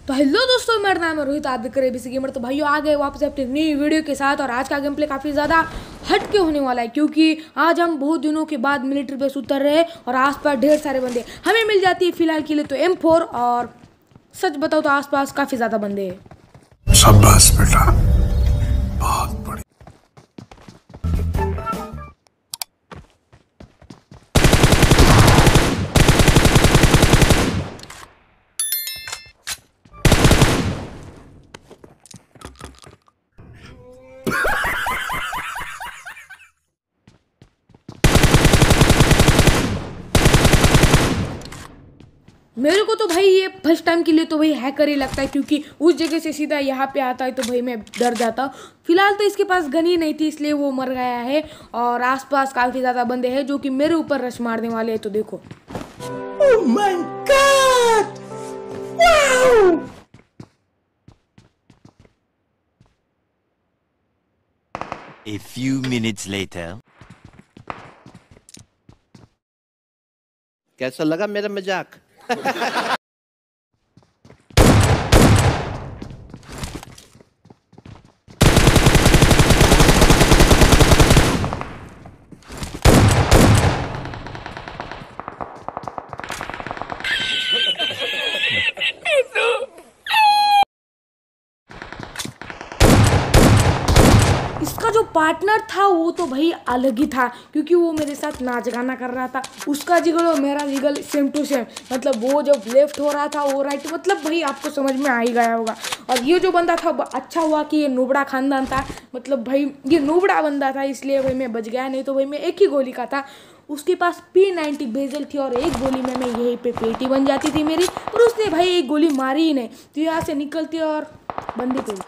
तो हेलो दोस्तों, मेरा नाम है रोहित, आप देख रहे हैं बीसी गेमर। तो भाइयों आ गए वापस अपनी नई वीडियो के साथ। और आज का गेम प्ले काफ़ी ज़्यादा हटके होने वाला है, क्योंकि आज हम बहुत दिनों के बाद मिलिट्री बेस उतर रहे हैं और आसपास ढेर सारे बंदे हमें मिल जाती है। फिलहाल के लिए तो M4, और सच बताओ तो आसपास काफ़ी ज़्यादा बंदे हैं। शाबाश बेटा, बहुत बढ़िया। मेरे को तो भाई ये फर्स्ट टाइम के लिए तो भाई हैकर ही लगता है, क्योंकि उस जगह से सीधा यहाँ पे आता है तो भाई मैं डर जाता। फिलहाल तो इसके पास गन ही नहीं थी, इसलिए वो मर गया है। और आसपास काफ़ी ज़्यादा बंदे हैं जो कि मेरे ऊपर रश मारने वाले हैं। तो देखो, Oh my God! Wow! A few minutes later. कैसा लगा मेरा मजाक? इसका जो पार्टनर था वो तो भाई अलग ही था, क्योंकि वो मेरे साथ नाच गाना कर रहा था। उसका जिगल और मेरा जिगल सेम टू सेम, मतलब वो जब लेफ्ट हो रहा था वो राइट, मतलब भाई आपको समझ में आ ही गया होगा। और ये जो बंदा था, अच्छा हुआ कि ये नूबड़ा खानदान था, मतलब भाई ये नूबड़ा बंदा था, इसलिए भाई मैं बच गया। नहीं तो भाई मैं एक ही गोली का था। उसके पास P90 बेजल थी और एक गोली में मैं यहीं पे पेटी बन जाती थी मेरी, और उसने भाई एक गोली मारी ही नहीं। तो यहाँ से निकलती और बंदी पे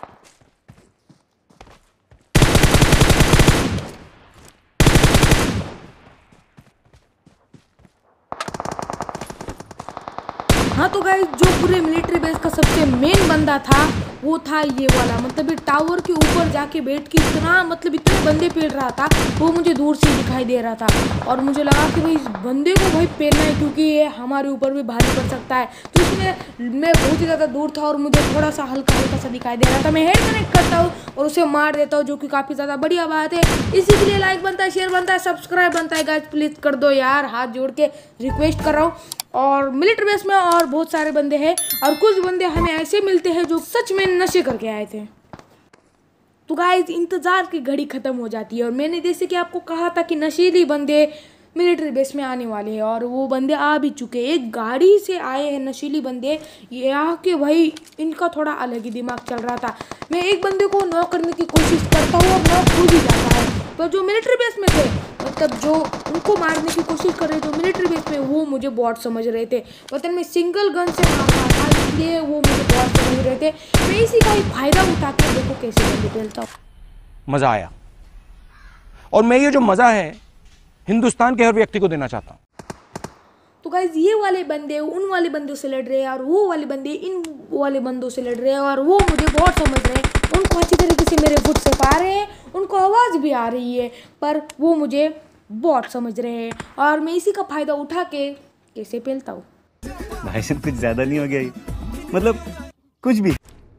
हाँ। तो गाइस, जो पूरे मिलिट्री बेस का सबसे मेन बंदा था वो था ये वाला, मतलब ये टावर के ऊपर जाके बैठ के इतना, मतलब इतने बंदे पेल रहा था, वो मुझे दूर से दिखाई दे रहा था। और मुझे लगा कि भाई इस बंदे को भाई पेलना है, क्योंकि ये हमारे ऊपर भी भारी पड़ सकता है। तो इसमें मैं बहुत ही ज़्यादा दूर था और मुझे थोड़ा सा हल्का हल्का सा दिखाई दे रहा था। मैं हेड कनेक्ट करता हूँ और उसे मार देता हूँ, जो कि काफ़ी ज़्यादा बढ़िया बात है। इसी के लिए लाइक बनता है, शेयर बनता है, सब्सक्राइब बनता है। गाइस प्लीज़ कर दो यार, हाथ जोड़ के रिक्वेस्ट कर रहा हूँ। और मिलिट्री बेस में और बहुत सारे बंदे हैं, और कुछ बंदे हमें ऐसे मिलते हैं जो सच में नशे करके आए थे। तो गाइस, इंतज़ार की घड़ी ख़त्म हो जाती है, और मैंने जैसे कि आपको कहा था कि नशीली बंदे मिलिट्री बेस में आने वाले हैं, और वो बंदे आ भी चुके हैं। एक गाड़ी से आए हैं नशीली बंदे। ये आके भाई इनका थोड़ा अलग ही दिमाग चल रहा था। मैं एक बंदे को नॉक करने की कोशिश करता हूँ और नॉक हो भी जाता है, पर जो मिलिट्री बेस में थे, मतलब जो उनको मारने की कोशिश कर रहे थे मिलिट्री बेस में, वो मुझे बॉट समझ रहे थे। मतलब मैं सिंगल गन से मार रहा था, इसलिए वो मुझे बॉट समझ रहे थे। मैं इसी का ही फायदा उठा के देखो कैसे बंदे खेलता हूँ। मजा आया, और मैं ये जो मजा है हिंदुस्तान के हर व्यक्ति को देना चाहता हूं। तो गाइज, ये वाले बंदे उन वाले बंदों से लड़ रहे हैं, और वो वाले बंदे इन वाले बंदों से लड़ रहे हैं, और वो मुझे बहुत समझ रहे हैं। उनको अच्छी तरीके से मेरे फुट से पा रहे हैं, उनको आवाज़ भी आ रही है, पर वो मुझे बहुत समझ रहे हैं। और मैं इसी का फ़ायदा उठा के कैसे पेलता हूँ। भाई साहब कुछ ज्यादा नहीं हो गया ये? मतलब कुछ भी।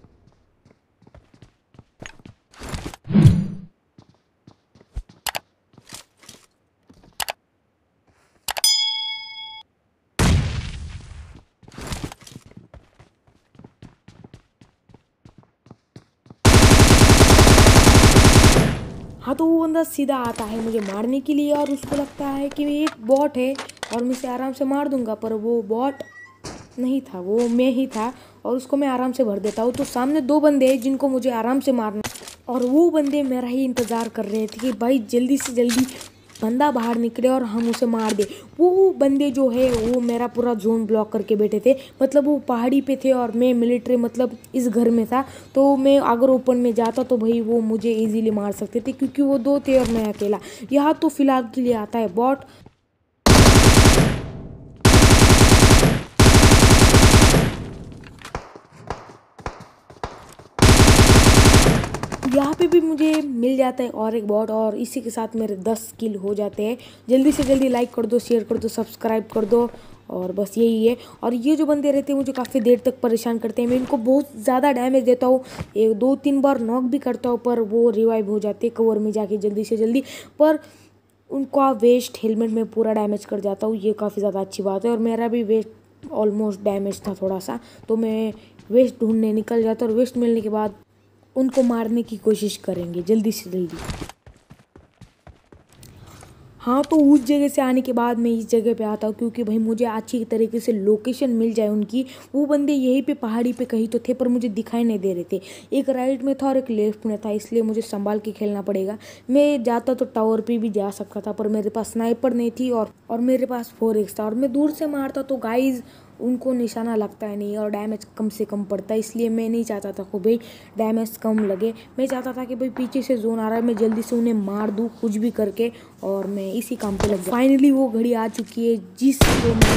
हाँ, तो वो बंदा सीधा आता है मुझे मारने के लिए, और उसको लगता है कि ये एक बॉट है और मैं इसे आराम से मार दूंगा, पर वो बॉट नहीं था, वो मैं ही था, और उसको मैं आराम से भर देता हूँ। तो सामने दो बंदे हैं जिनको मुझे आराम से मारना, और वो बंदे मेरा ही इंतज़ार कर रहे थे कि भाई जल्दी से जल्दी बंदा बाहर निकले और हम उसे मार दे। वो बंदे जो है वो मेरा पूरा जोन ब्लॉक करके बैठे थे, मतलब वो पहाड़ी पे थे और मैं मिलिट्री मतलब इस घर में था। तो मैं अगर ओपन में जाता तो भाई वो मुझे इजीली मार सकते थे, क्योंकि वो दो थे और मैं अकेला। यहाँ तो फिलहाल के लिए आता है बॉट। यहाँ पे भी मुझे मिल जाता है और एक बॉट, और इसी के साथ मेरे 10 किल हो जाते हैं। जल्दी से जल्दी लाइक कर दो, शेयर कर दो, सब्सक्राइब कर दो, और बस यही है। और ये जो बंदे रहते हैं मुझे काफ़ी देर तक परेशान करते हैं। मैं इनको बहुत ज़्यादा डैमेज देता हूँ, 1-2-3 बार नॉक भी करता हूँ, पर वो रिवाइव हो जाते हैं कवर में जाके जल्दी से जल्दी। पर उनका वेस्ट हेलमेट में पूरा डैमेज कर जाता हूँ, ये काफ़ी ज़्यादा अच्छी बात है। और मेरा भी वेस्ट ऑलमोस्ट डैमेज था थोड़ा सा, तो मैं वेस्ट ढूंढने निकल जाता और वेस्ट मिलने के बाद उनको मारने की कोशिश करेंगे जल्दी से जल्दी। हाँ, तो उस जगह से आने के बाद मैं इस जगह पे आता हूँ क्योंकि भाई मुझे अच्छी तरीके से लोकेशन मिल जाए उनकी। वो बंदे यहीं पे पहाड़ी पे कहीं तो थे पर मुझे दिखाई नहीं दे रहे थे। एक राइट में था और एक लेफ्ट में था, इसलिए मुझे संभाल के खेलना पड़ेगा। मैं जाता तो टावर पे भी जा सकता था पर मेरे पास स्नाइपर नहीं थी और मेरे पास 4x था और मैं दूर से मारता तो गाइज उनको निशाना लगता है नहीं और डैमेज कम से कम पड़ता है। इसलिए मैं नहीं चाहता था कि भाई डैमेज कम लगे। मैं चाहता था कि भाई पीछे से जोन आ रहा है, मैं जल्दी से उन्हें मार दूँ कुछ भी करके और मैं इसी काम पे लग जाऊँ। फाइनली वो घड़ी आ चुकी है जिसको मैं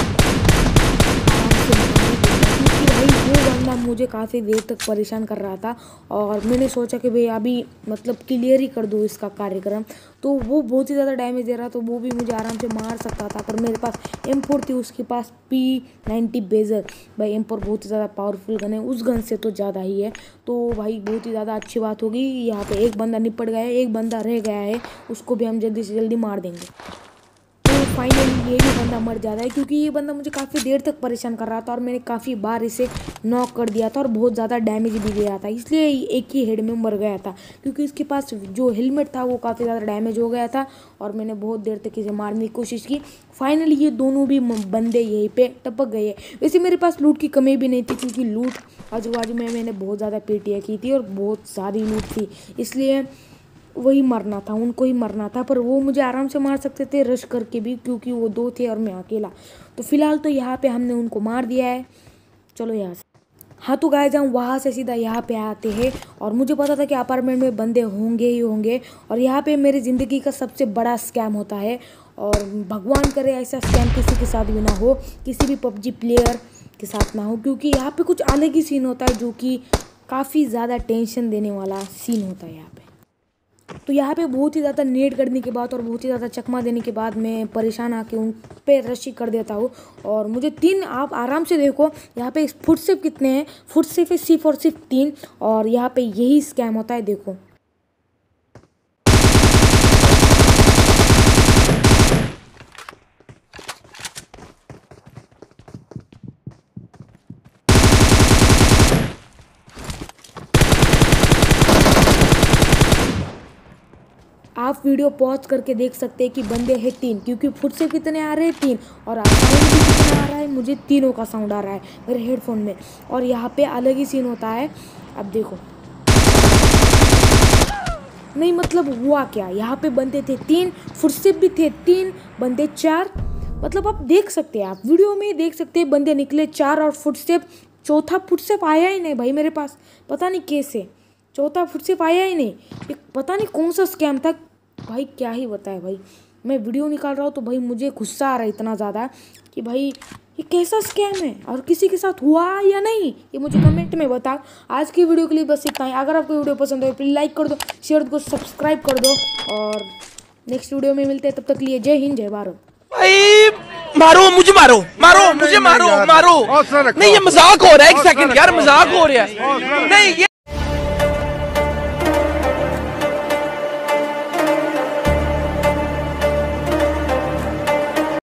क्योंकि भाई वो बंदा मुझे काफ़ी देर तक परेशान कर रहा था और मैंने सोचा कि भाई अभी मतलब क्लियर ही कर दूँ इसका कार्यक्रम। तो वो बहुत ही ज़्यादा डैमेज दे रहा, तो वो भी मुझे आराम से मार सकता था पर मेरे पास M4 थी, उसके पास P90 बेजर। भाई M4 बहुत ही ज़्यादा पावरफुल गन है, उस गन से तो ज़्यादा ही है। तो भाई बहुत ही ज़्यादा अच्छी बात होगी। यहाँ पे एक बंदा निपट गया है, एक बंदा रह गया है, उसको भी हम जल्दी से जल्दी मार देंगे। फाइनली ये भी बंदा मर जाता है क्योंकि ये बंदा मुझे काफ़ी देर तक परेशान कर रहा था और मैंने काफ़ी बार इसे नॉक कर दिया था और बहुत ज़्यादा डैमेज भी दिया था, इसलिए एक ही हेड में मर गया था क्योंकि इसके पास जो हेलमेट था वो काफ़ी ज़्यादा डैमेज हो गया था और मैंने बहुत देर तक इसे मारने की कोशिश की। फाइनली ये दोनों भी बंदे यहीं पे टपक गए। वैसे मेरे पास लूट की कमी भी नहीं थी क्योंकि लूट आजू बाजू में मैंने बहुत ज़्यादा पेटियाँ की थी और बहुत सारी लूट थी, इसलिए वही मरना था, उनको ही मरना था। पर वो मुझे आराम से मार सकते थे रश करके भी क्योंकि वो 2 थे और मैं अकेला। तो फिलहाल तो यहाँ पे हमने उनको मार दिया है। चलो यहाँ से हाँ, तो गाइस हम वहाँ से सीधा यहाँ पे आते हैं और मुझे पता था कि अपार्टमेंट में बंदे होंगे ही होंगे और यहाँ पे मेरी ज़िंदगी का सबसे बड़ा स्कैम होता है और भगवान करे ऐसा स्कैम किसी के साथ भी ना हो, किसी भी PUBG प्लेयर के साथ ना हो, क्योंकि यहाँ पे कुछ अलग ही सीन होता है जो कि काफ़ी ज़्यादा टेंशन देने वाला सीन होता है यहाँ पे। तो यहाँ पे बहुत ही ज़्यादा नेट करने के बाद और बहुत ही ज़्यादा चकमा देने के बाद मैं परेशान आके उन पे रशी कर देता हूँ और मुझे 3, आप आराम से देखो यहाँ पे फुटस्टेप कितने हैं, फुटस्टेप है सिर्फ और सिर्फ 3 और यहाँ पे यही स्कैम होता है। देखो आप वीडियो पॉज करके देख सकते हैं कि बंदे हैं 3 क्योंकि फुट से कितने आ रहे हैं 3 और साउंड भी कितना आ रहा है, मुझे तीनों का साउंड आ रहा है मेरे हेडफोन में और यहाँ पे अलग ही सीन होता है। अब देखो नहीं मतलब हुआ क्या, यहाँ पे बंदे थे 3, फुटस्टेप भी थे 3, बंदे 4, मतलब आप देख सकते हैं, आप वीडियो में देख सकते हैं बंदे निकले 4 और फुटस्टेप, चौथा फुटस्टेप आया ही नहीं भाई मेरे पास, पता नहीं कैसे चौथा फुटस्टेप आया ही नहीं। एक पता नहीं कौन सा स्कैम था भाई, क्या ही बताए भाई। मैं वीडियो निकाल रहा हूँ तो भाई मुझे गुस्सा आ रहा है इतना ज़्यादा कि भाई ये कैसा स्कैम है और किसी के साथ हुआ या नहीं ये मुझे कमेंट में बताओ। आज की वीडियो के लिए बस इतना ही। अगर आपको वीडियो पसंद हो प्लीज़ लाइक कर दो, शेयर को सब्सक्राइब कर दो और नेक्स्ट वीडियो में मिलते हैं। तब तक के लिए जय हिंद जय भारत। भाई मारो मुझे, मारो मारो मुझे, मारो मारो। नहीं ये मजाक हो रहा है, एक सेकंड यार, मजाक हो रहा है। नहीं ये